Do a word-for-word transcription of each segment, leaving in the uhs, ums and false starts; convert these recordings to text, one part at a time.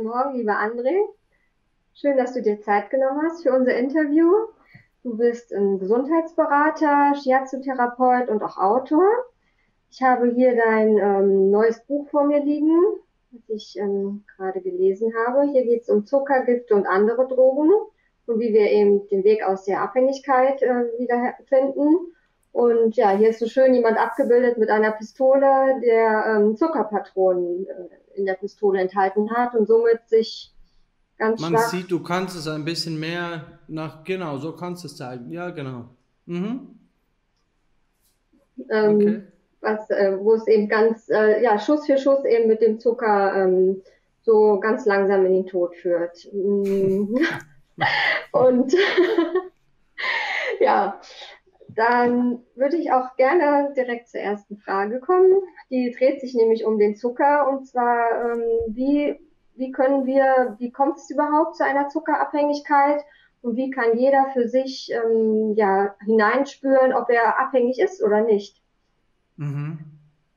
Morgen, lieber André. Schön, dass du dir Zeit genommen hast für unser Interview. Du bist ein Gesundheitsberater, Shiatsu-Therapeut und auch Autor. Ich habe hier dein ähm, neues Buch vor mir liegen, das ich ähm, gerade gelesen habe. Hier geht es um Zucker, Gifte und andere Drogen und wie wir eben den Weg aus der Abhängigkeit äh, wiederfinden. Und ja, hier ist so schön jemand abgebildet mit einer Pistole, der ähm, Zuckerpatronen äh, in der Pistole enthalten hat und somit sich ganz Man schwach, sieht, du kannst es ein bisschen mehr nach, genau, so kannst du es zeigen. Ja, genau. Mhm. Okay. ähm, was, äh, wo es eben ganz, äh, ja, Schuss für Schuss eben mit dem Zucker ähm, so ganz langsam in den Tod führt. Mm. Und ja, dann würde ich auch gerne direkt zur ersten Frage kommen. Die dreht sich nämlich um den Zucker und zwar, ähm, wie, wie können wir, wie kommt es überhaupt zu einer Zuckerabhängigkeit und wie kann jeder für sich ähm, ja, hineinspüren, ob er abhängig ist oder nicht? Mhm.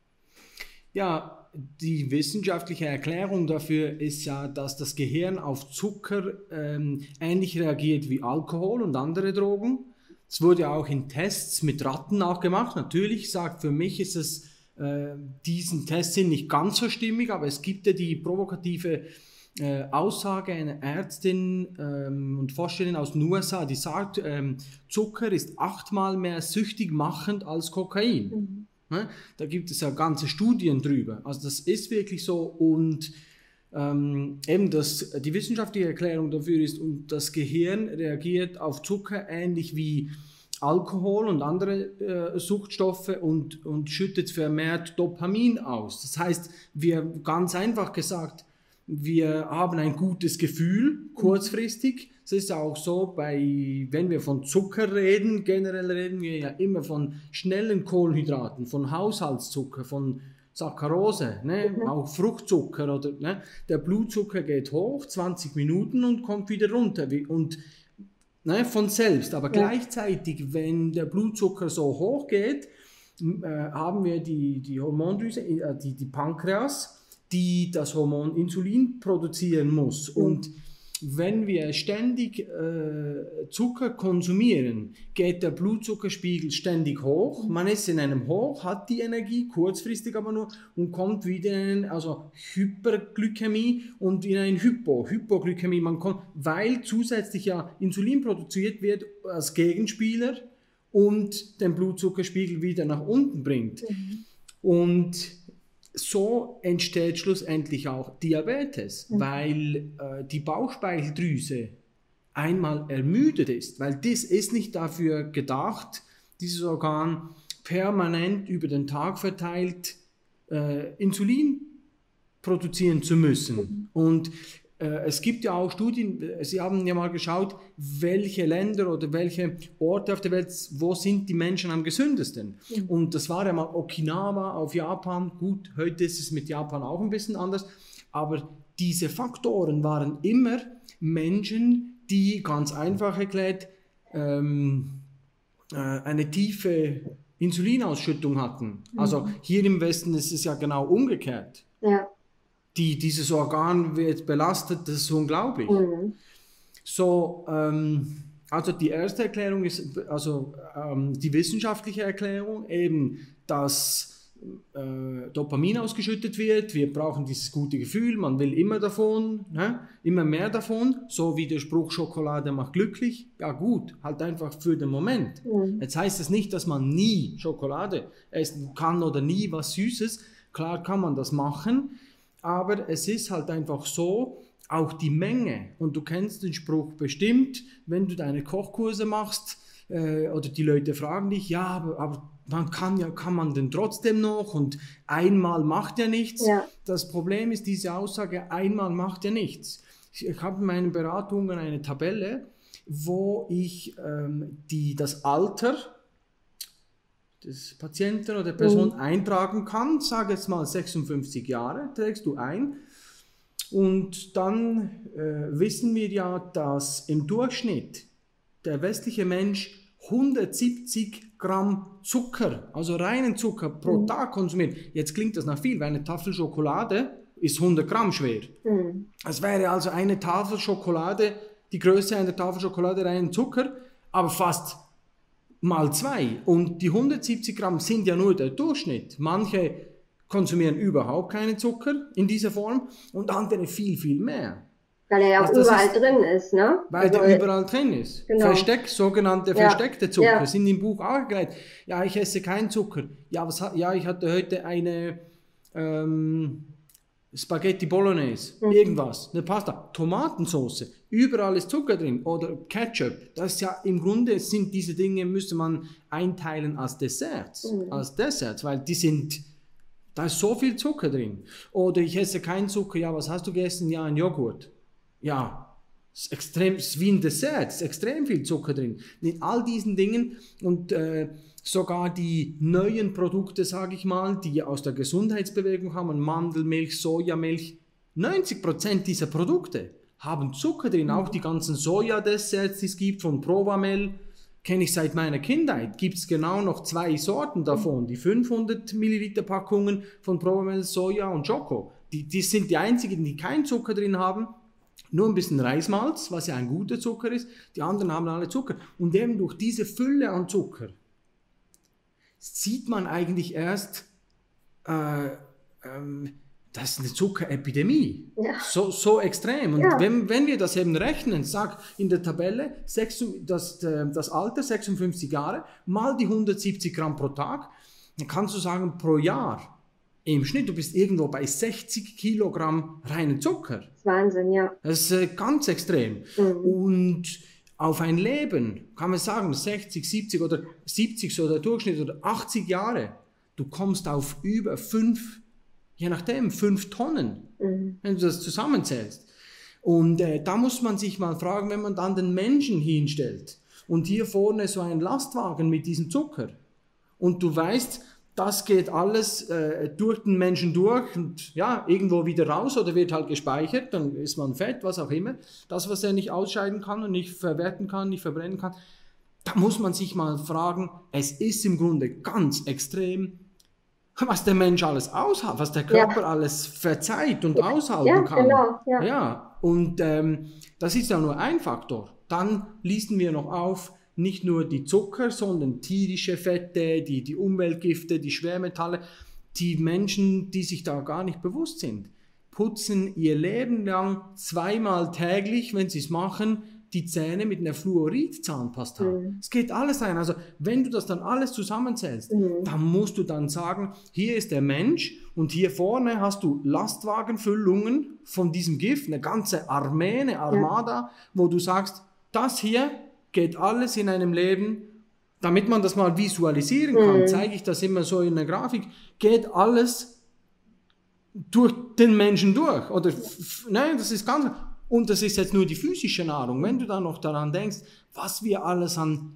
Ja, die wissenschaftliche Erklärung dafür ist ja, dass das Gehirn auf Zucker ähm, ähnlich reagiert wie Alkohol und andere Drogen. Es wurde auch in Tests mit Ratten nachgemacht. Natürlich sagt für mich, ist es äh, diesen Tests sind nicht ganz so stimmig, aber es gibt ja die provokative äh, Aussage einer Ärztin ähm, und Forscherin aus den U S A, die sagt, ähm, Zucker ist achtmal mehr süchtig machend als Kokain. Mhm. Ne? Da gibt es ja ganze Studien drüber. Also das ist wirklich so und ähm, eben das, die wissenschaftliche Erklärung dafür ist, und das Gehirn reagiert auf Zucker ähnlich wie Alkohol und andere äh, Suchtstoffe und, und schüttet vermehrt Dopamin aus. Das heißt, wir ganz einfach gesagt, wir haben ein gutes Gefühl kurzfristig. Es ist auch so, bei, wenn wir von Zucker reden, generell reden wir ja immer von schnellen Kohlenhydraten, von Haushaltszucker, von Saccharose, ne? Mhm. Auch Fruchtzucker. Oder, ne? Der Blutzucker geht hoch, zwanzig Minuten und kommt wieder runter. Und ne, von selbst. Aber Ja. gleichzeitig, wenn der Blutzucker so hoch geht, äh, haben wir die, die Hormondrüse, äh, die, die Pankreas, die das Hormon Insulin produzieren muss. Und Mhm. wenn wir ständig äh, Zucker konsumieren, geht der Blutzuckerspiegel ständig hoch. Man ist in einem Hoch, hat die Energie, kurzfristig aber nur, und kommt wieder in einen, also Hyperglykämie und in ein Hypo, Hypoglykämie. Man kommt, weil zusätzlich ja Insulin produziert wird als Gegenspieler und den Blutzuckerspiegel wieder nach unten bringt. Mhm. Und so entsteht schlussendlich auch Diabetes, Mhm. weil äh, die Bauchspeicheldrüse einmal ermüdet ist, weil das ist nicht dafür gedacht, dieses Organ permanent über den Tag verteilt äh, Insulin produzieren zu müssen. Mhm. Und äh, es gibt ja auch Studien, Sie haben ja mal geschaut, welche Länder oder welche Orte auf der Welt, wo sind die Menschen am gesündesten. Mhm. Und das war ja mal Okinawa auf Japan. Gut, heute ist es mit Japan auch ein bisschen anders. Aber diese Faktoren waren immer Menschen, die ganz einfach erklärt ähm, äh, eine tiefe Insulinausschüttung hatten. Also Mhm. hier im Westen ist es ja genau umgekehrt. Ja. Die, dieses Organ wird belastet, das ist unglaublich. Mhm. So, ähm, also die erste Erklärung ist, also ähm, die wissenschaftliche Erklärung, eben, dass äh, Dopamin ausgeschüttet wird, wir brauchen dieses gute Gefühl, man will immer davon, ne? Immer mehr davon, so wie der Spruch Schokolade macht glücklich, ja gut, halt einfach für den Moment. Mhm. Jetzt heißt es nicht, dass man nie Schokolade essen kann oder nie was Süßes, klar kann man das machen, aber es ist halt einfach so, auch die Menge. Und du kennst den Spruch bestimmt, wenn du deine Kochkurse machst äh, oder die Leute fragen dich, ja, aber, aber man kann ja, kann man denn trotzdem noch und einmal macht ja nichts. Ja. Das Problem ist diese Aussage, einmal macht ja nichts. Ich, ich habe in meinen Beratungen eine Tabelle, wo ich ähm, die, das Alter des Patienten oder der Person Mhm. eintragen kann. Sage jetzt mal sechsundfünfzig Jahre, trägst du ein. Und dann äh, wissen wir ja, dass im Durchschnitt der westliche Mensch hundertsiebzig Gramm Zucker, also reinen Zucker pro Mhm. Tag konsumiert. Jetzt klingt das nach viel, weil eine Tafel Schokolade ist hundert Gramm schwer. Mhm. Es wäre also eine Tafel Schokolade, die Größe einer Tafel Schokolade rein Zucker, aber fast mal zwei. Und die hundertsiebzig Gramm sind ja nur der Durchschnitt. Manche konsumieren überhaupt keinen Zucker in dieser Form und andere viel, viel mehr. Weil er ja auch Also das überall ist, drin ist, ne? Weil Also, der überall drin ist. Genau. Versteck, sogenannte Ja. versteckte Zucker Ja. sind im Buch auch erklärt. Ja, ich esse keinen Zucker. Ja, was, ha- ja ich hatte heute eine ähm, Spaghetti Bolognese, Mhm. irgendwas, eine Pasta, Tomatensauce, überall ist Zucker drin oder Ketchup. Das ist ja im Grunde sind diese Dinge, müsste man einteilen als Desserts, Mhm. als Desserts, weil die sind, da ist so viel Zucker drin. Oder ich esse keinen Zucker, ja, was hast du gegessen? Ja, ein Joghurt. Ja, es ist extrem, es ist wie ein Dessert, es ist extrem viel Zucker drin. In all diesen Dingen und äh, sogar die neuen Produkte, sage ich mal, die aus der Gesundheitsbewegung haben, Mandelmilch, Sojamilch, neunzig Prozent dieser Produkte haben Zucker drin. Auch die ganzen Sojadesserts, die es gibt von Provamel, kenne ich seit meiner Kindheit. Gibt es genau noch zwei Sorten davon, die fünfhundert Milliliter Packungen von Provamel, Soja und Choco. Die, die sind die einzigen, die keinen Zucker drin haben. Nur ein bisschen Reismalz, was ja ein guter Zucker ist. Die anderen haben alle Zucker. Und eben durch diese Fülle an Zucker sieht man eigentlich erst, äh, ähm, das ist eine Zuckerepidemie. Ja. So, so extrem. Und Ja. wenn, wenn wir das eben rechnen, sag in der Tabelle, sechs, das, äh, das Alter sechsundfünfzig Jahre, mal die hundertsiebzig Gramm pro Tag, dann kannst du sagen, pro Jahr im Schnitt, du bist irgendwo bei sechzig Kilogramm reinen Zucker. Das ist Wahnsinn, ja. Das ist äh, ganz extrem. Mhm. Und auf ein Leben, kann man sagen, sechzig, siebzig oder siebzig so der Durchschnitt oder achtzig Jahre, du kommst auf über fünf, je nachdem, fünf Tonnen, Mhm. wenn du das zusammenzählst. Und äh, da muss man sich mal fragen, wenn man dann den Menschen hinstellt und hier vorne so ein Lastwagen mit diesem Zucker und du weißt, das geht alles äh, durch den Menschen durch und ja, irgendwo wieder raus oder wird halt gespeichert, dann ist man fett, was auch immer. Das, was er nicht ausscheiden kann und nicht verwerten kann, nicht verbrennen kann, da muss man sich mal fragen, es ist im Grunde ganz extrem, was der Mensch alles aushält, was der Körper Ja. alles verzeiht und aushalten Ja, kann. genau, ja. Ja, und ähm, das ist ja nur ein Faktor. Dann listen wir noch auf, nicht nur die Zucker, sondern tierische Fette, die, die Umweltgifte, die Schwermetalle. Die Menschen, die sich da gar nicht bewusst sind, putzen ihr Leben lang zweimal täglich, wenn sie es machen, die Zähne mit einer Fluorid-Zahnpasta. Mhm. Es geht alles rein. Also wenn du das dann alles zusammenzählst, Mhm. dann musst du dann sagen, hier ist der Mensch und hier vorne hast du Lastwagenfüllungen von diesem Gift, eine ganze Armee, eine Armada, wo du sagst, das hier geht alles in einem Leben, damit man das mal visualisieren kann, Mhm. zeige ich das immer so in der Grafik, geht alles durch den Menschen durch. Oder, f- f- nein, das ist ganz, und das ist jetzt nur die physische Nahrung. Wenn du dann noch daran denkst, was wir alles an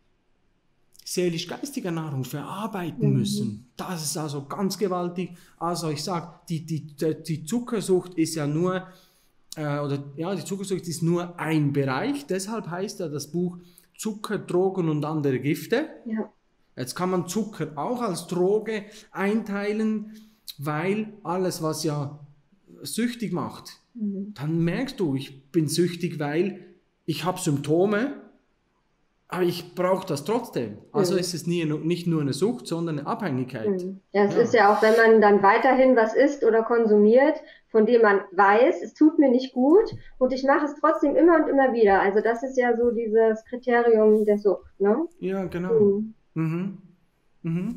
seelisch-geistiger Nahrung verarbeiten Mhm. müssen, das ist also ganz gewaltig. Also ich sage, die, die, die, die Zuckersucht ist ja nur, äh, oder ja, die Zuckersucht ist nur ein Bereich. Deshalb heißt ja das Buch Zucker, Drogen und andere Gifte. Ja. Jetzt kann man Zucker auch als Droge einteilen, weil alles, was ja süchtig macht, Mhm. dann merkst du, ich bin süchtig, weil ich habe Symptome, aber ich brauche das trotzdem. Also Mhm. ist es nie, nicht nur eine Sucht, sondern eine Abhängigkeit. Mhm. Ja, es Ja. ist ja auch, wenn man dann weiterhin was isst oder konsumiert, von dem man weiß, es tut mir nicht gut und ich mache es trotzdem immer und immer wieder. Also das ist ja so dieses Kriterium der Sucht, ne? Ja, genau. Mhm. Mhm. Mhm.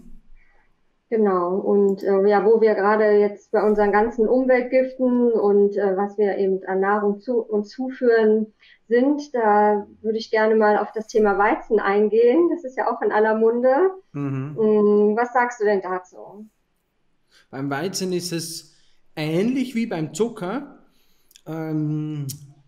Genau. Und äh, ja, wo wir gerade jetzt bei unseren ganzen Umweltgiften und äh, was wir eben an Nahrung zu uns zuführen sind, da würde ich gerne mal auf das Thema Weizen eingehen. Das ist ja auch in aller Munde. Mhm. Mm, Was sagst du denn dazu? Beim Weizen ist es ähnlich wie beim Zucker. Ähm,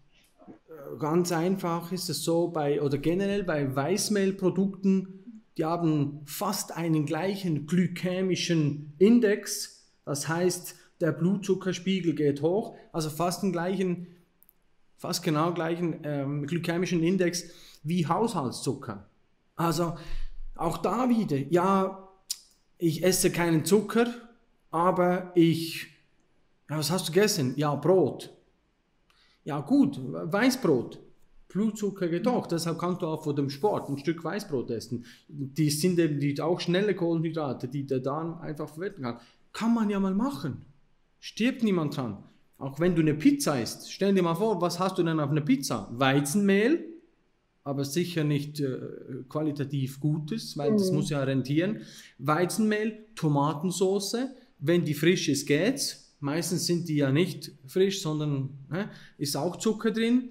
ganz einfach ist es so, bei, oder generell bei Weißmehlprodukten, die haben fast einen gleichen glykämischen Index. Das heißt, der Blutzuckerspiegel geht hoch, also fast den gleichen, fast genau gleichen ähm, glykämischen Index wie Haushaltszucker. Also auch da wieder, ja, ich esse keinen Zucker, aber ich Ja, was hast du gegessen? Ja, Brot. Ja gut, Weißbrot. Blutzucker geht hoch, deshalb kannst du auch vor dem Sport ein Stück Weißbrot essen. Die sind eben die, auch schnelle Kohlenhydrate, die der Darm einfach verwerten kann. Kann man ja mal machen. Stirbt niemand dran. Auch wenn du eine Pizza isst, stell dir mal vor, was hast du denn auf einer Pizza? Weizenmehl, aber sicher nicht äh, qualitativ Gutes, weil mhm. das muss ja rentieren. Weizenmehl, Tomatensauce, wenn die frisch ist, geht's. Meistens sind die ja nicht frisch, sondern ne, ist auch Zucker drin.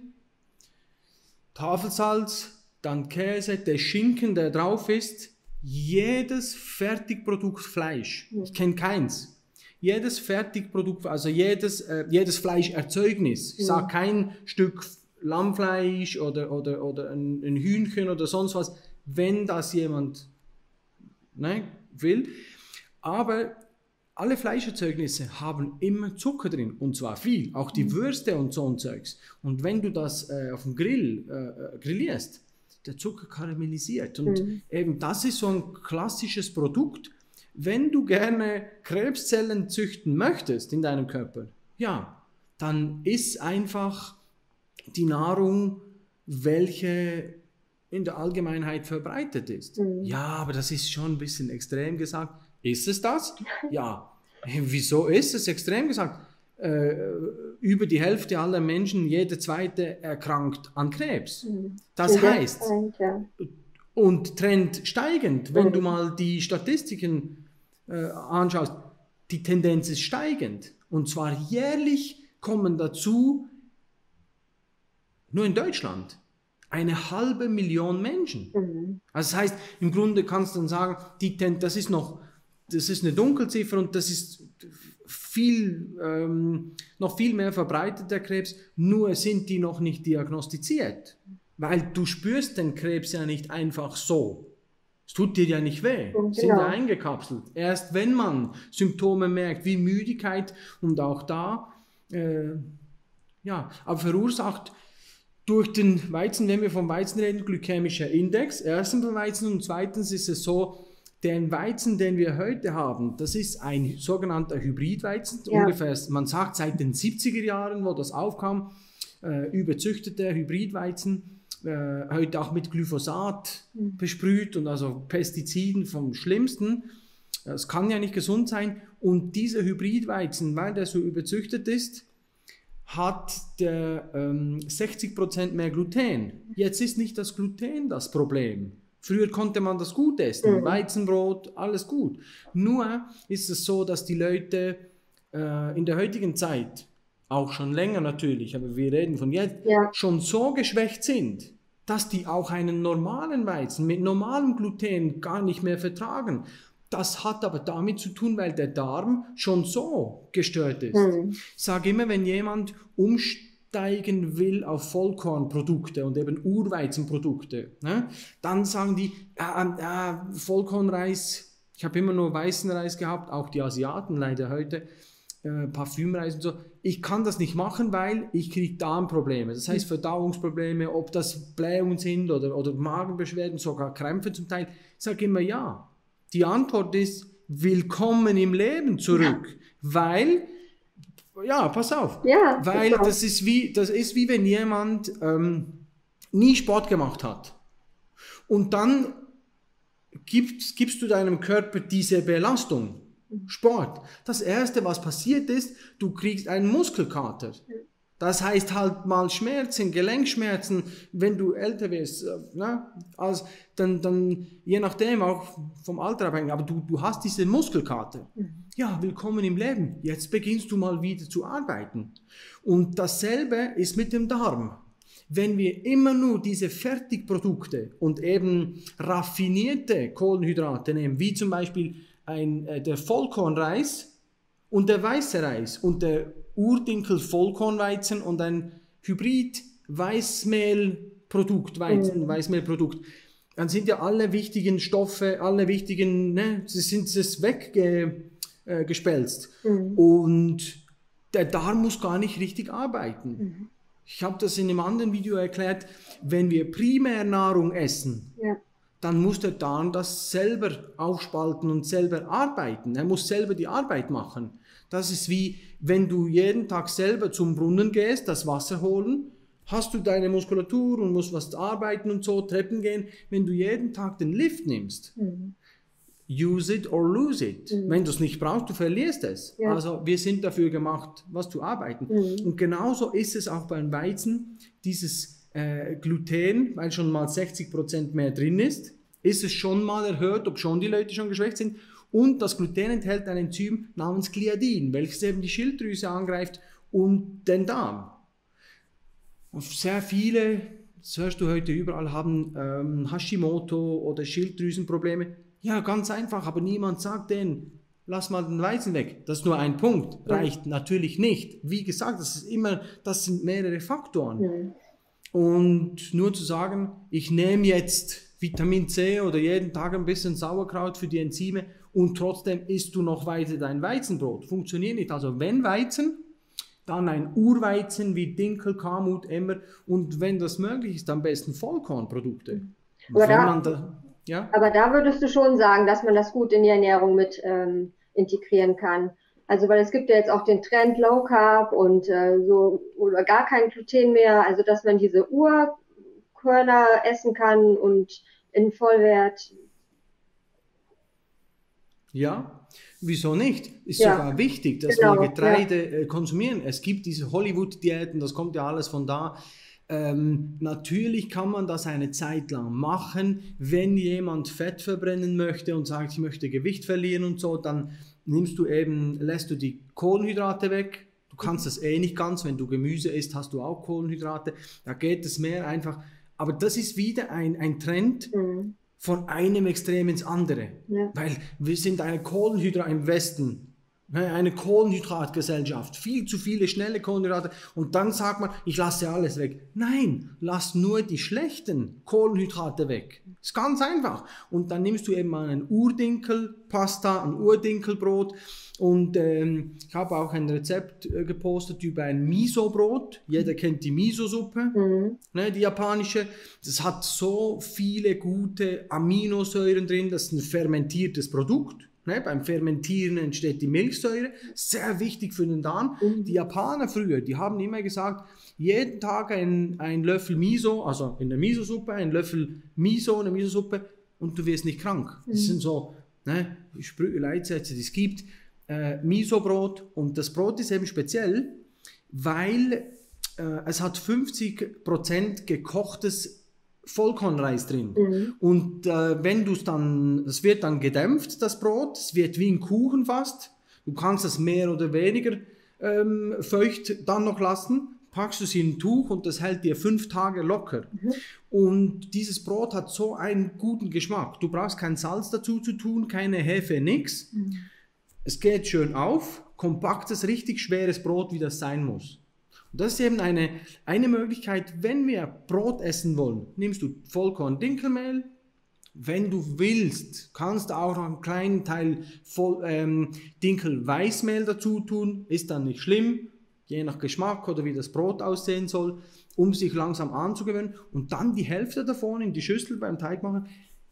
Tafelsalz, dann Käse, der Schinken, der drauf ist. Jedes Fertigprodukt Fleisch, ich kenne keins. Jedes Fertigprodukt, also jedes, äh, jedes Fleischerzeugnis, ich sage kein Stück Lammfleisch oder, oder, oder ein, ein Hühnchen oder sonst was, wenn das jemand ne, will. Aber alle Fleischerzeugnisse haben immer Zucker drin, und zwar viel, auch die Würste und so ein Zeugs. Und wenn du das äh, auf dem Grill äh, grillierst, der Zucker karamellisiert. Und mhm. eben das ist so ein klassisches Produkt. Wenn du gerne Krebszellen züchten möchtest in deinem Körper, ja, dann iss einfach die Nahrung, welche in der Allgemeinheit verbreitet ist. Mhm. Ja, aber das ist schon ein bisschen extrem gesagt. Ist es das? Ja. Wieso ist es extrem gesagt? Äh, über die Hälfte aller Menschen, jeder zweite erkrankt an Krebs. Das heißt, und Trend steigend, wenn du mal die Statistiken äh, anschaust, die Tendenz ist steigend. Und zwar jährlich kommen dazu, nur in Deutschland, eine halbe Million Menschen. Mhm. Also das heißt, im Grunde kannst du dann sagen, die Ten- das ist noch Das ist eine Dunkelziffer und das ist viel, ähm, noch viel mehr verbreitet, der Krebs, nur sind die noch nicht diagnostiziert. Weil du spürst den Krebs ja nicht einfach so. Es tut dir ja nicht weh, genau. Sind ja eingekapselt. Erst wenn man Symptome merkt, wie Müdigkeit und auch da, äh, ja, aber verursacht durch den Weizen, wenn wir vom Weizen reden, glykämischer Index, erstens beim Weizen und zweitens ist es so, den Weizen, den wir heute haben, das ist ein sogenannter Hybridweizen, ja. Ungefähr, man sagt seit den siebziger Jahren, wo das aufkam, äh, überzüchteter Hybridweizen, äh, heute auch mit Glyphosat mhm. besprüht und also Pestiziden vom Schlimmsten. Das kann ja nicht gesund sein. Und dieser Hybridweizen, weil der so überzüchtet ist, hat der ähm, sechzig Prozent mehr Gluten. Jetzt ist nicht das Gluten das Problem. Früher konnte man das gut essen, mhm. Weizenbrot, alles gut. Nur ist es so, dass die Leute äh, in der heutigen Zeit, auch schon länger natürlich, aber wir reden von jetzt, ja. schon so geschwächt sind, dass die auch einen normalen Weizen mit normalem Gluten gar nicht mehr vertragen. Das hat aber damit zu tun, weil der Darm schon so gestört ist. Mhm. Ich sage immer, wenn jemand umsteigt, steigen will auf Vollkornprodukte und eben Urweizenprodukte, ne? Dann sagen die, äh, äh, Vollkornreis, ich habe immer nur weißen Reis gehabt, auch die Asiaten leider heute, äh, Parfümreis und so, ich kann das nicht machen, weil ich kriege Darmprobleme, das heißt Verdauungsprobleme, ob das Blähungen sind oder, oder Magenbeschwerden, sogar Krämpfe zum Teil. Ich sage immer ja. Die Antwort ist, willkommen im Leben zurück, ja. weil... Ja, pass auf, ja, weil das ist, wie, das ist wie wenn jemand ähm, nie Sport gemacht hat und dann gibst, gibst du deinem Körper diese Belastung, Sport. Das Erste, was passiert ist, du kriegst einen Muskelkater. Das heißt halt mal Schmerzen, Gelenkschmerzen, wenn du älter wirst, ne? Also dann, dann je nachdem auch vom Alter abhängig, aber du, du hast diese Muskelkater. Mhm. Ja, willkommen im Leben. Jetzt beginnst du mal wieder zu arbeiten. Und dasselbe ist mit dem Darm. Wenn wir immer nur diese Fertigprodukte und eben raffinierte Kohlenhydrate nehmen, wie zum Beispiel ein, äh, der Vollkornreis und der weiße Reis und der Urdinkel Vollkornweizen und ein Hybrid Weißmehlprodukt, Weizen, mhm. Weißmehlprodukt, dann sind ja alle wichtigen Stoffe, alle wichtigen, ne, sie sind es weggespelzt. Äh, mhm. Und der Darm muss gar nicht richtig arbeiten. Mhm. Ich habe das in einem anderen Video erklärt, wenn wir Primärnahrung essen, ja. dann muss der Darm das selber aufspalten und selber arbeiten. Er muss selber die Arbeit machen. Das ist wie, wenn du jeden Tag selber zum Brunnen gehst, das Wasser holen, hast du deine Muskulatur und musst was arbeiten und so, Treppen gehen. Wenn du jeden Tag den Lift nimmst, mhm. use it or lose it. Mhm. Wenn du es nicht brauchst, du verlierst es. Ja. Also wir sind dafür gemacht, was zu arbeiten. Mhm. Und genauso ist es auch beim Weizen, dieses äh, Gluten, weil schon mal sechzig Prozent mehr drin ist, ist es schon mal erhöht, ob schon die Leute schon geschwächt sind. Und das Gluten enthält ein Enzym namens Gliadin, welches eben die Schilddrüse angreift und den Darm. Und sehr viele, das hörst du heute überall, haben ähm, Hashimoto oder Schilddrüsenprobleme. Ja, ganz einfach, aber niemand sagt denen, lass mal den Weizen weg. Das ist nur ein Punkt, reicht ja. natürlich nicht. Wie gesagt, das ist immer, das sind mehrere Faktoren. Ja. Und nur zu sagen, ich nehme jetzt Vitamin C oder jeden Tag ein bisschen Sauerkraut für die Enzyme und trotzdem isst du noch weiter dein Weizenbrot. Funktioniert nicht. Also wenn Weizen, dann ein Urweizen wie Dinkel, Kamut, Emmer und wenn das möglich ist, am besten Vollkornprodukte. Aber da, da, ja? aber da würdest du schon sagen, dass man das gut in die Ernährung mit ähm, integrieren kann. Also weil es gibt ja jetzt auch den Trend Low Carb und äh, so oder gar kein Gluten mehr, also dass man diese Urkörner essen kann und in Vollwert. Ja, wieso nicht? Ist ja. sogar wichtig, dass genau, wir Getreide ja. konsumieren. Es gibt diese Hollywood-Diäten, das kommt ja alles von da. Ähm, natürlich kann man das eine Zeit lang machen, wenn jemand Fett verbrennen möchte und sagt, ich möchte Gewicht verlieren und so, dann nimmst du eben, lässt du die Kohlenhydrate weg. Du kannst das eh nicht ganz, wenn du Gemüse isst, hast du auch Kohlenhydrate. Da geht es mehr einfach. Aber das ist wieder ein, ein Trend, mhm. von einem Extrem ins andere, ja. weil wir sind eine Kohlenhydrat im Westen, eine Kohlenhydratgesellschaft, viel zu viele schnelle Kohlenhydrate und dann sagt man, ich lasse alles weg. Nein, lass nur die schlechten Kohlenhydrate weg. Ist ganz einfach. Und dann nimmst du eben mal einen Urdinkelpasta, ein Urdinkelbrot und ähm, ich habe auch ein Rezept äh, gepostet über ein Miso-Brot. Jeder kennt die Miso-Suppe, mhm. ne, die japanische. Das hat so viele gute Aminosäuren drin, das ist ein fermentiertes Produkt. Ne, beim Fermentieren entsteht die Milchsäure, sehr wichtig für den Darm. Mhm. Die Japaner früher, die haben immer gesagt, jeden Tag ein, ein Löffel Miso, also in der Miso-Suppe, ein Löffel Miso, eine Miso-Suppe und du wirst nicht krank. Mhm. Das sind so ne, Leitsätze, die es gibt. Äh, Miso-Brot und das Brot ist eben speziell, weil äh, es hat fünfzig Prozent gekochtes Vollkornreis drin. Mhm. Und äh, wenn du es dann, es wird dann gedämpft, das Brot, es wird wie ein Kuchen fast, du kannst es mehr oder weniger ähm, feucht dann noch lassen, packst du es in ein Tuch und das hält dir fünf Tage locker. Mhm. Und dieses Brot hat so einen guten Geschmack. Du brauchst kein Salz dazu zu tun, keine Hefe, nix. Mhm. Es geht schön auf, kompaktes, richtig schweres Brot, wie das sein muss. Und das ist eben eine, eine Möglichkeit, wenn wir Brot essen wollen, nimmst du Vollkorn-Dinkelmehl. Wenn du willst, kannst du auch noch einen kleinen Teil Voll, ähm, Dinkel-Weißmehl dazu tun, ist dann nicht schlimm, je nach Geschmack oder wie das Brot aussehen soll, um sich langsam anzugewöhnen. Und dann die Hälfte davon in die Schüssel beim Teig machen.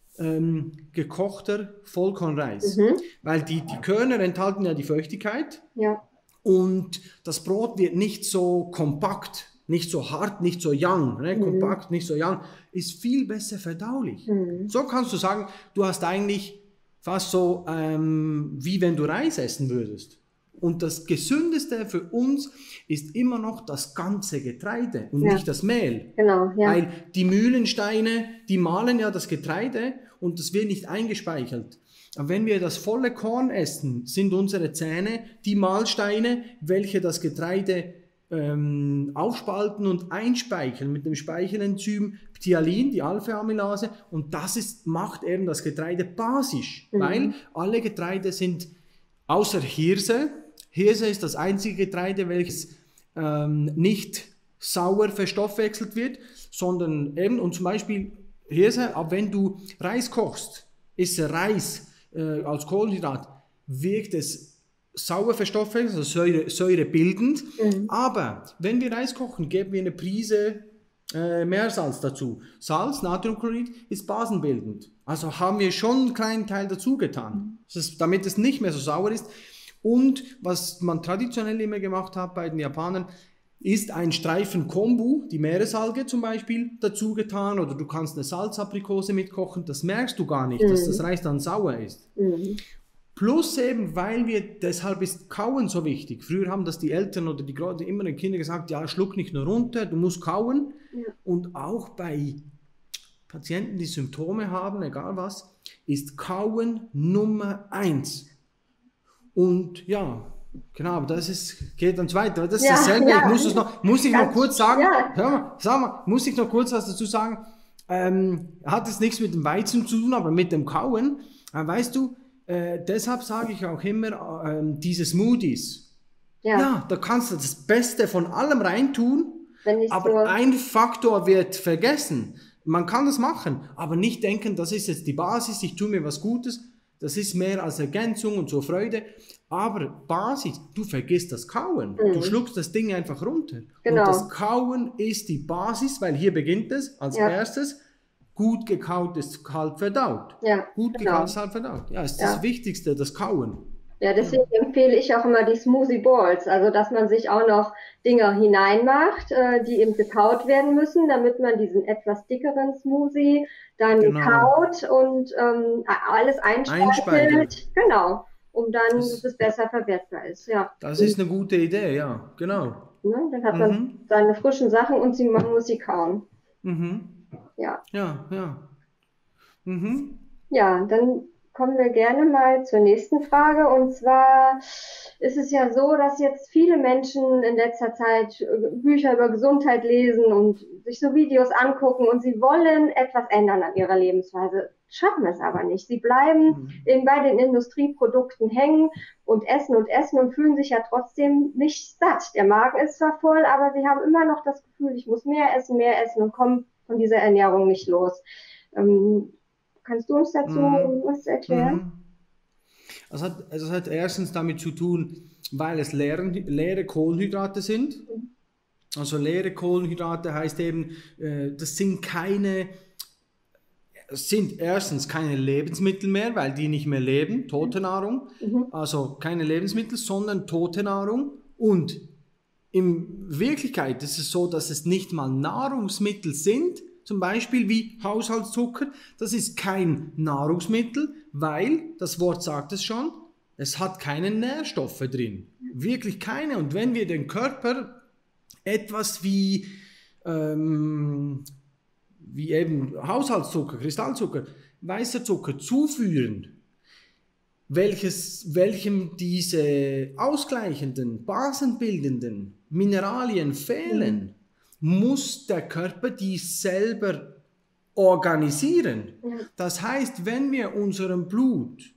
Ähm, gekochter Vollkornreis, mhm. weil die, die Körner enthalten ja die Feuchtigkeit ja. und das Brot wird nicht so kompakt, nicht so hart, nicht so young, ne? mhm. kompakt, nicht so young, ist viel besser verdaulich. Mhm. So kannst du sagen, du hast eigentlich fast so, ähm, wie wenn du Reis essen würdest. Und das Gesündeste für uns ist immer noch das ganze Getreide und ja. nicht das Mehl. Genau, ja. Weil die Mühlensteine, die mahlen ja das Getreide und das wird nicht eingespeichert. Aber wenn wir das volle Korn essen, sind unsere Zähne die Mahlsteine, welche das Getreide ähm, aufspalten und einspeicheln mit dem Speichelenzym Ptyalin, die Alpha-Amylase. Und das ist, macht eben das Getreide basisch, mhm. weil alle Getreide sind, außer Hirse, Hirse ist das einzige Getreide, welches ähm, nicht sauer verstoffwechselt wird, sondern eben, und zum Beispiel Hirse, aber wenn du Reis kochst, ist Reis äh, als Kohlenhydrat, wirkt es sauer verstoffwechselt, also Säure, säurebildend, mhm. aber wenn wir Reis kochen, geben wir eine Prise äh, Meersalz dazu. Salz, Natriumchlorid, ist basenbildend. Also haben wir schon einen kleinen Teil dazu getan, mhm. ist, damit es nicht mehr so sauer ist. Und was man traditionell immer gemacht hat bei den Japanern, ist ein Streifen Kombu, die Meeresalge zum Beispiel, dazu getan, oder du kannst eine Salzaprikose mitkochen, das merkst du gar nicht, mhm. dass das Reis dann sauer ist. Mhm. Plus eben, weil wir, deshalb ist Kauen so wichtig. Früher haben das die Eltern oder die, die immer den Kindern gesagt, ja, schluck nicht nur runter, du musst kauen. Ja. Und auch bei Patienten, die Symptome haben, egal was, ist Kauen Nummer eins. Und ja, genau, das ist, geht dann weiter. Das ist ja, dasselbe. Ja. Ich muss es noch, muss ich Ganz, noch kurz sagen, ja. hör mal, sag mal, muss ich noch kurz was dazu sagen? Ähm, hat es nichts mit dem Weizen zu tun, aber mit dem Kauen. Äh, weißt du, äh, deshalb sage ich auch immer, äh, diese Smoothies. Ja. ja, da kannst du das Beste von allem reintun, aber so ein Faktor wird vergessen. Man kann das machen, aber nicht denken, das ist jetzt die Basis, ich tue mir was Gutes. Das ist mehr als Ergänzung und so Freude. Aber Basis, du vergisst das Kauen. Mhm. Du schluckst das Ding einfach runter. Genau. Und das Kauen ist die Basis, weil hier beginnt es als ja. erstes. Gut gekaut ist halb verdaut. Ja, Gut genau. gekaut ist halb verdaut. Ja, ist ja. das Wichtigste, das Kauen. Ja, deswegen ja. empfehle ich auch immer die Smoothie Balls. Also, dass man sich auch noch Dinger hineinmacht, äh, die eben gekaut werden müssen, damit man diesen etwas dickeren Smoothie dann genau. kaut und ähm, alles einspeist. Genau, um dann, das, dass es besser verwertbar ist. Ja. Das ist eine gute Idee, ja, genau. Ne, dann hat man mhm. seine frischen Sachen und sie, man muss sie kauen. Mhm. Ja. Ja, ja. Mhm. Ja, dann kommen wir gerne mal zur nächsten Frage. Und zwar ist es ja so, dass jetzt viele Menschen in letzter Zeit Bücher über Gesundheit lesen und sich so Videos angucken und sie wollen etwas ändern an ihrer Lebensweise, schaffen es aber nicht. Sie bleiben mhm. eben bei den Industrieprodukten hängen und essen und essen und fühlen sich ja trotzdem nicht satt. Der Magen ist zwar voll, aber sie haben immer noch das Gefühl, ich muss mehr essen, mehr essen und kommen von dieser Ernährung nicht los. Ähm, Kannst du uns dazu mhm. was erklären? Also hat, also es hat erstens damit zu tun, weil es leere, leere Kohlenhydrate sind. Mhm. Also leere Kohlenhydrate heißt eben, äh, das sind keine, das sind erstens keine Lebensmittel mehr, weil die nicht mehr leben, tote Nahrung. Mhm. Also keine Lebensmittel, sondern tote Nahrung. Und in Wirklichkeit ist es so, dass es nicht mal Nahrungsmittel sind, zum Beispiel wie Haushaltszucker, das ist kein Nahrungsmittel, weil, das Wort sagt es schon, es hat keine Nährstoffe drin. Wirklich keine. Und wenn wir den Körper etwas wie, ähm, wie eben Haushaltszucker, Kristallzucker, weißer Zucker zuführen, welches, welchem diese ausgleichenden, basenbildenden Mineralien fehlen, muss der Körper die selber organisieren. Ja. Das heißt, wenn wir unserem Blut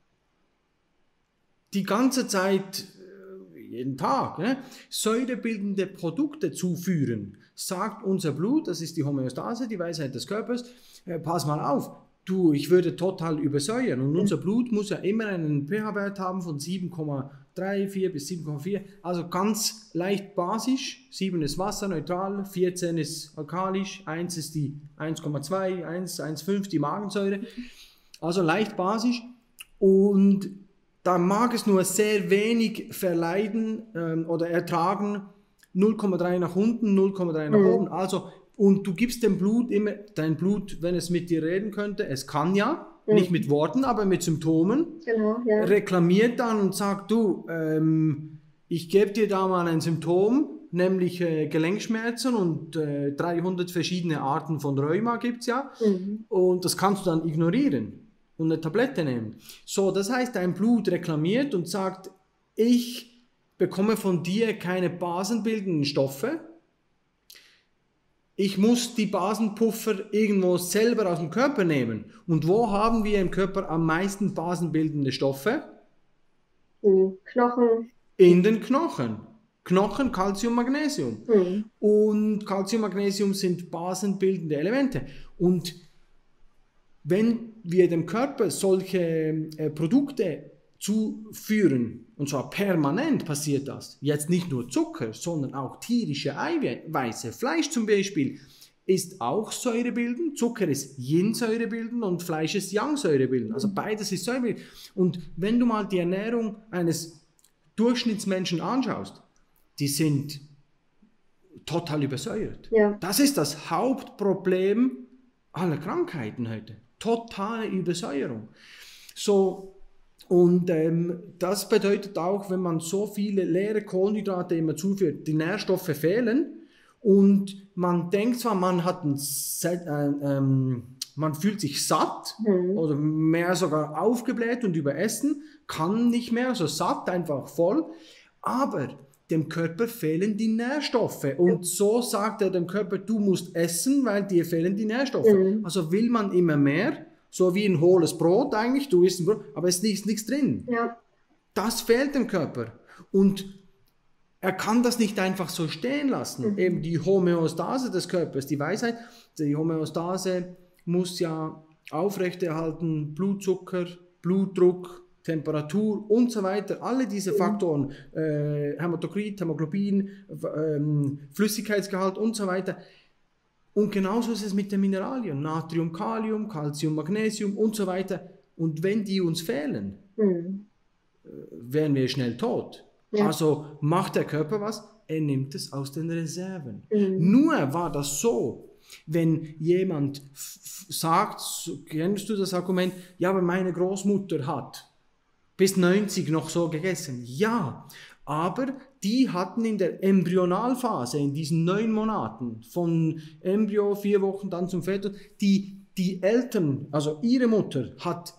die ganze Zeit, jeden Tag, ne, säurebildende Produkte zuführen, sagt unser Blut, das ist die Homöostase, die Weisheit des Körpers, äh, pass mal auf, du, ich würde total übersäuern. Und unser Blut muss ja immer einen pH-Wert haben von sieben Komma drei, vier bis sieben Komma vier, also ganz leicht basisch. sieben ist wasserneutral, vierzehn ist alkalisch, eins ist die eins Komma zwei, eins, eins Komma fünf die Magensäure, also leicht basisch. Und da mag es nur sehr wenig verleiden ähm, oder ertragen, null Komma drei nach unten, null Komma drei nach mhm. oben. Also, und du gibst dem Blut immer, dein Blut, wenn es mit dir reden könnte, es kann ja, mhm. nicht mit Worten, aber mit Symptomen, genau, ja. reklamiert dann und sagt, du, ähm, ich gebe dir da mal ein Symptom, nämlich äh, Gelenkschmerzen und äh, dreihundert verschiedene Arten von Rheuma gibt es ja, mhm. und das kannst du dann ignorieren und eine Tablette nehmen. So, das heißt, dein Blut reklamiert und sagt, ich bekomme von dir keine basenbildenden Stoffe, ich muss die Basenpuffer irgendwo selber aus dem Körper nehmen. Und wo haben wir im Körper am meisten basenbildende Stoffe? In Knochen. In den Knochen. Knochen, Calcium, Magnesium. Mhm. Und Calcium, Magnesium sind basenbildende Elemente. Und wenn wir dem Körper solche äh, Produkte zuführen, und zwar permanent passiert das, jetzt nicht nur Zucker, sondern auch tierische Eiweiße, Fleisch zum Beispiel, ist auch säurebildend, Zucker ist Yin-säurebildend und Fleisch ist Yang-säurebildend, also beides ist säurebildend. Und wenn du mal die Ernährung eines Durchschnittsmenschen anschaust, die sind total übersäuert. Ja. Das ist das Hauptproblem aller Krankheiten heute. Totale Übersäuerung. So, und ähm, das bedeutet auch, wenn man so viele leere Kohlenhydrate immer zuführt, die Nährstoffe fehlen und man denkt zwar, man hat ein, äh, ähm, man fühlt sich satt mhm. oder mehr sogar aufgebläht und überessen, kann nicht mehr, so satt, einfach voll, aber dem Körper fehlen die Nährstoffe und so sagt er dem Körper, du musst essen, weil dir fehlen die Nährstoffe. Mhm. Also will man immer mehr, so wie ein hohles Brot eigentlich, du isst ein Brot, aber es ist nichts, nichts drin. Ja. Das fehlt dem Körper und er kann das nicht einfach so stehen lassen. Mhm. Eben die Homöostase des Körpers, die Weisheit, die Homöostase muss ja aufrechterhalten, Blutzucker, Blutdruck, Temperatur und so weiter, alle diese Faktoren, äh, Hämatokrit, Hämoglobin, äh, Flüssigkeitsgehalt und so weiter. Und genauso ist es mit den Mineralien, Natrium, Kalium, Calcium, Magnesium und so weiter. Und wenn die uns fehlen, mhm. äh, wären wir schnell tot. Ja. Also macht der Körper was, er nimmt es aus den Reserven. Mhm. Nur war das so, wenn jemand sagt, kennst du das Argument, ja, aber meine Großmutter hat bis neunzig noch so gegessen. Ja, aber die hatten in der Embryonalphase, in diesen neun Monaten, von Embryo, vier Wochen dann zum Fetus, die, die Eltern, also ihre Mutter, hat,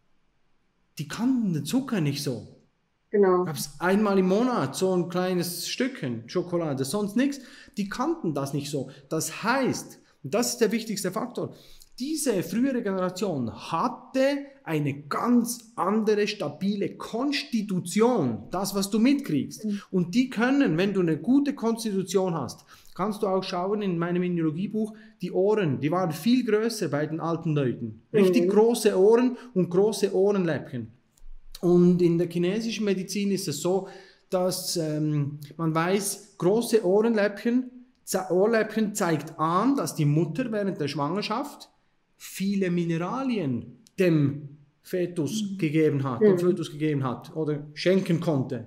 die kannten den Zucker nicht so. Genau. Gab es einmal im Monat so ein kleines Stückchen Schokolade, sonst nichts. Die kannten das nicht so. Das heißt, und das ist der wichtigste Faktor, diese frühere Generation hatte eine ganz andere, stabile Konstitution, das, was du mitkriegst. Mhm. Und die können, wenn du eine gute Konstitution hast, kannst du auch schauen in meinem Immunologiebuch, die Ohren, die waren viel größer bei den alten Leuten. Richtig mhm. große Ohren und große Ohrenläppchen. Und in der chinesischen Medizin ist es so, dass ähm, man weiß, große Ohrenläppchen, Ohrläppchen zeigt an, dass die Mutter während der Schwangerschaft viele Mineralien dem Fetus mhm. gegeben hat, dem mhm. Fetus gegeben hat oder schenken konnte.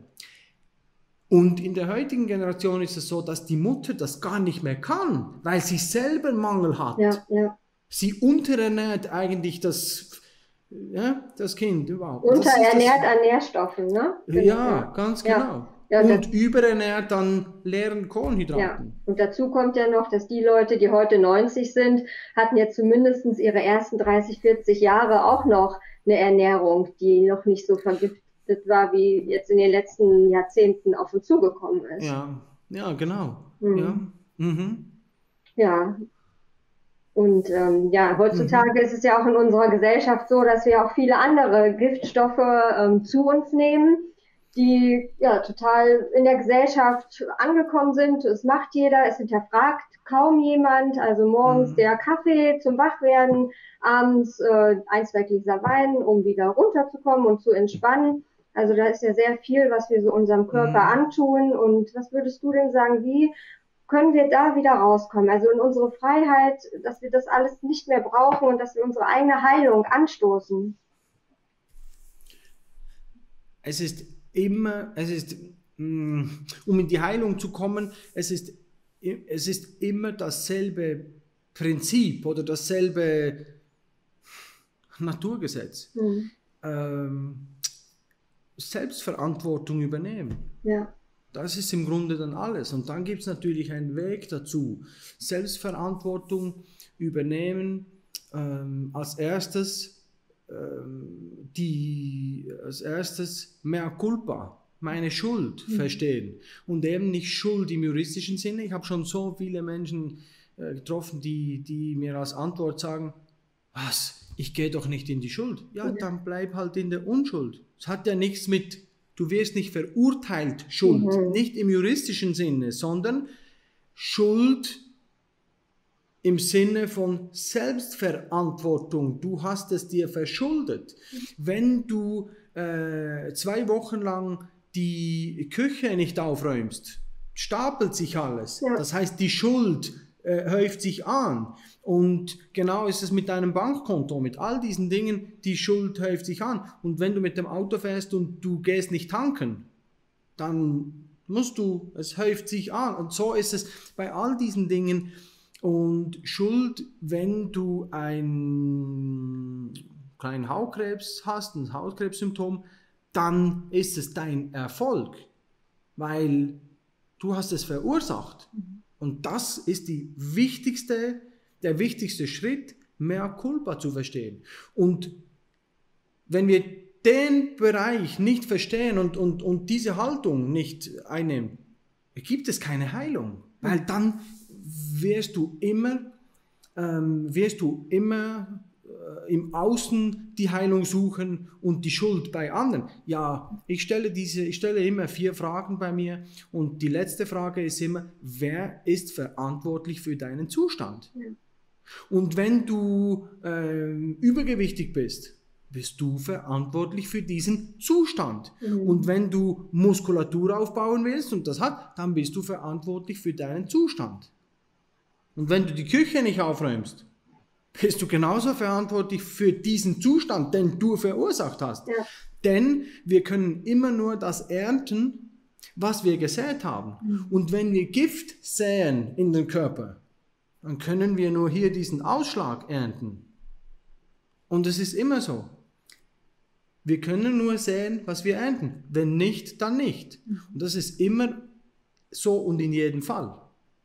Und in der heutigen Generation ist es so, dass die Mutter das gar nicht mehr kann, weil sie selber Mangel hat. Ja, ja. Sie unterernährt eigentlich das, ja, das Kind überhaupt. Unterernährt an Nährstoffen, ne? Ja, ja, ganz genau. Ja. Ja, und, und überernährt an leeren Kohlenhydraten. Ja. Und dazu kommt ja noch, dass die Leute, die heute neunzig sind, hatten jetzt zumindest ihre ersten dreißig, vierzig Jahre auch noch eine Ernährung, die noch nicht so vergiftet war, wie jetzt in den letzten Jahrzehnten auf uns zugekommen ist. Ja, ja, genau. Mhm. Ja. Mhm. Ja. Und ähm, ja, heutzutage mhm. ist es ja auch in unserer Gesellschaft so, dass wir auch viele andere Giftstoffe ähm, zu uns nehmen, die ja total in der Gesellschaft angekommen sind. Es macht jeder, es hinterfragt kaum jemand. Also morgens mhm. der Kaffee zum Wachwerden, abends äh, ein, zwei Gläser Wein, um wieder runterzukommen und zu entspannen. Also da ist ja sehr viel, was wir so unserem Körper mhm. antun. Und was würdest du denn sagen, wie können wir da wieder rauskommen? Also in unsere Freiheit, dass wir das alles nicht mehr brauchen und dass wir unsere eigene Heilung anstoßen. Es ist immer, es ist, um in die Heilung zu kommen, es ist, es ist immer dasselbe Prinzip oder dasselbe Naturgesetz. Mhm. Ähm, Selbstverantwortung übernehmen. Ja. Das ist im Grunde dann alles. Und dann gibt es natürlich einen Weg dazu. Selbstverantwortung übernehmen, ähm, als erstes die als erstes mea culpa, meine Schuld, mhm. verstehen. Und eben nicht Schuld im juristischen Sinne. Ich habe schon so viele Menschen äh, getroffen, die, die mir als Antwort sagen, was, ich gehe doch nicht in die Schuld. Ja, ja, dann bleib halt in der Unschuld. Es hat ja nichts mit, du wirst nicht verurteilt, Schuld. Mhm. Nicht im juristischen Sinne, sondern Schuld im Sinne von Selbstverantwortung. Du hast es dir verschuldet. Wenn du äh, zwei Wochen lang die Küche nicht aufräumst, stapelt sich alles. Ja. Das heißt, die Schuld äh, häuft sich an. Und genau ist es mit deinem Bankkonto, mit all diesen Dingen, die Schuld häuft sich an. Und wenn du mit dem Auto fährst und du gehst nicht tanken, dann musst du, es häuft sich an. Und so ist es bei all diesen Dingen. Und Schuld, wenn du einen kleinen Hautkrebs hast, ein Hautkrebssymptom, dann ist es dein Erfolg, weil du hast es verursacht. Und das ist die wichtigste, der wichtigste Schritt, Mea culpa zu verstehen. Und wenn wir den Bereich nicht verstehen und, und, und diese Haltung nicht einnehmen, gibt es keine Heilung, weil dann wirst du immer, ähm, wirst du immer äh, im Außen die Heilung suchen und die Schuld bei anderen. Ja, ich stelle, diese, ich stelle immer vier Fragen bei mir und die letzte Frage ist immer, wer ist verantwortlich für deinen Zustand? Ja. Und wenn du äh, übergewichtig bist, bist du verantwortlich für diesen Zustand. Mhm. Und wenn du Muskulatur aufbauen willst und das hat, dann bist du verantwortlich für deinen Zustand. Und wenn du die Küche nicht aufräumst, bist du genauso verantwortlich für diesen Zustand, den du verursacht hast. Ja. Denn wir können immer nur das ernten, was wir gesät haben. Mhm. Und wenn wir Gift säen in den Körper, dann können wir nur hier diesen Ausschlag ernten. Und es ist immer so. Wir können nur säen, was wir ernten. Wenn nicht, dann nicht. Und das ist immer so und in jedem Fall.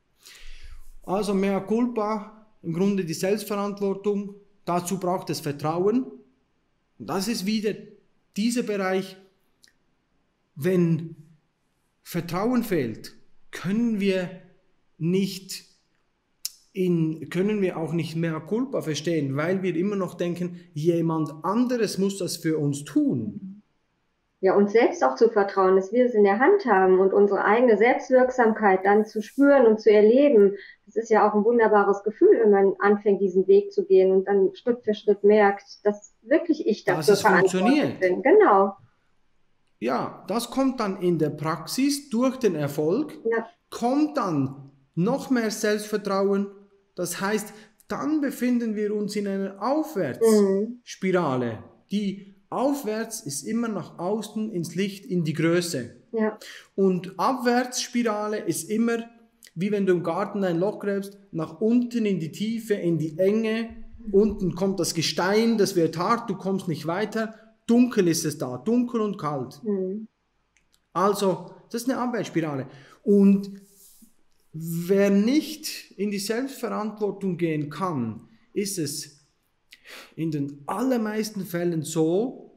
Also Mea culpa, im Grunde die Selbstverantwortung. Dazu braucht es Vertrauen. Und das ist wieder dieser Bereich. Wenn Vertrauen fehlt, können wir nicht In, können wir auch nicht Mea culpa verstehen, weil wir immer noch denken, jemand anderes muss das für uns tun. Ja, uns selbst auch zu vertrauen, dass wir es in der Hand haben und unsere eigene Selbstwirksamkeit dann zu spüren und zu erleben. Das ist ja auch ein wunderbares Gefühl, wenn man anfängt, diesen Weg zu gehen und dann Schritt für Schritt merkt, dass wirklich ich dafür verantwortlich bin. Genau. Ja, das kommt dann in der Praxis durch den Erfolg, ja. Kommt dann noch mehr Selbstvertrauen. Das heißt, dann befinden wir uns in einer Aufwärtsspirale. Mhm. Die aufwärts ist immer nach außen ins Licht, in die Größe. Ja. Und Abwärtsspirale ist immer, wie wenn du im Garten ein Loch gräbst, nach unten in die Tiefe, in die Enge. Mhm. Unten kommt das Gestein, das wird hart, du kommst nicht weiter. Dunkel ist es da, dunkel und kalt. Mhm. Also, das ist eine Abwärtsspirale. Und wer nicht in die Selbstverantwortung gehen kann, ist es in den allermeisten Fällen so,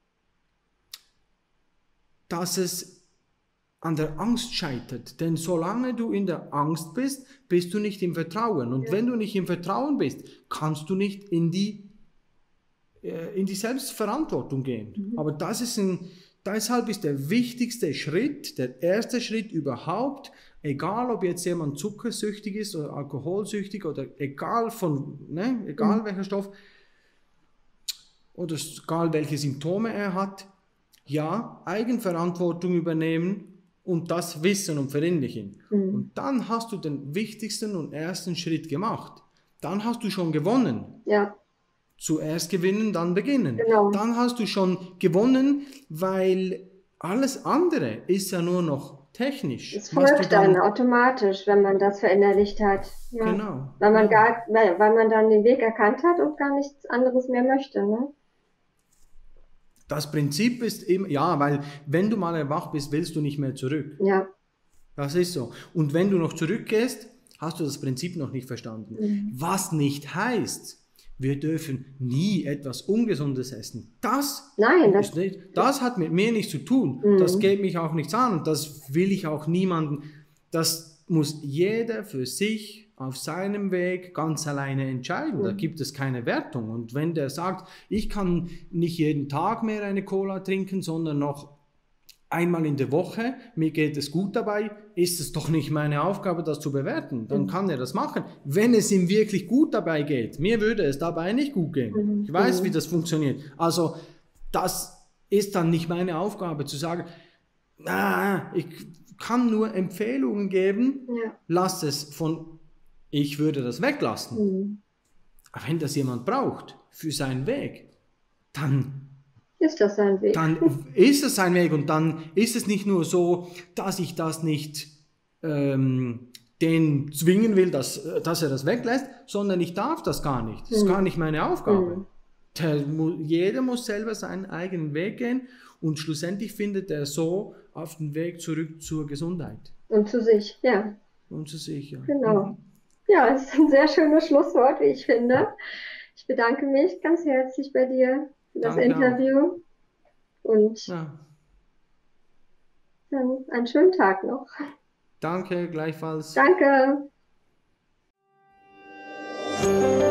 dass es an der Angst scheitert. Denn solange du in der Angst bist, bist du nicht im Vertrauen. Und ja. Wenn du nicht im Vertrauen bist, kannst du nicht in die, äh, in die Selbstverantwortung gehen. Mhm. Aber das ist ein, deshalb ist der wichtigste Schritt, der erste Schritt überhaupt, egal ob jetzt jemand zuckersüchtig ist oder alkoholsüchtig oder egal von, ne, egal mhm. welcher Stoff oder egal welche Symptome er hat, ja, Eigenverantwortung übernehmen und das wissen und verinnerlichen. Mhm. Und dann hast du den wichtigsten und ersten Schritt gemacht. Dann hast du schon gewonnen. Ja. Zuerst gewinnen, dann beginnen. Genau. Dann hast du schon gewonnen, weil alles andere ist ja nur noch technisch. Es folgt dann, dann automatisch, wenn man das verinnerlicht hat. Ja. Genau. Weil man, ja. gar, weil, weil man dann den Weg erkannt hat und gar nichts anderes mehr möchte. Ne? Das Prinzip ist immer, ja, weil wenn du mal erwacht bist, willst du nicht mehr zurück. Ja. Das ist so. Und wenn du noch zurückgehst, hast du das Prinzip noch nicht verstanden. Mhm. Was nicht heißt, wir dürfen nie etwas Ungesundes essen. Das, Nein, das, ist nicht, das hat mit mir nichts zu tun. Mhm. Das geht mich auch nichts an und das will ich auch niemanden. Das muss jeder für sich auf seinem Weg ganz alleine entscheiden. Mhm. Da gibt es keine Wertung. Und wenn der sagt, ich kann nicht jeden Tag mehr eine Cola trinken, sondern noch einmal in der Woche, mir geht es gut dabei, ist es doch nicht meine Aufgabe, das zu bewerten. Dann mhm. kann er das machen, wenn es ihm wirklich gut dabei geht. Mir würde es dabei nicht gut gehen. Mhm. Ich weiß, wie das funktioniert. Also das ist dann nicht meine Aufgabe, zu sagen, ah, ich kann nur Empfehlungen geben, ja. Lass es von, ich würde das weglassen. Mhm. Aber wenn das jemand braucht für seinen Weg, dann ist das sein Weg. Dann ist es sein Weg und dann ist es nicht nur so, dass ich das nicht ähm, den zwingen will, dass, dass er das weglässt, sondern ich darf das gar nicht. Das ist Mhm. gar nicht meine Aufgabe. Mhm. Der, jeder muss selber seinen eigenen Weg gehen und schlussendlich findet er so auf den Weg zurück zur Gesundheit. Und zu sich, ja. Und zu sich, ja. Genau. Mhm. Ja, das ist ein sehr schönes Schlusswort, wie ich finde. Ich bedanke mich ganz herzlich bei dir für das Danke Interview und Ja. dann einen schönen Tag noch. Danke, gleichfalls. Danke.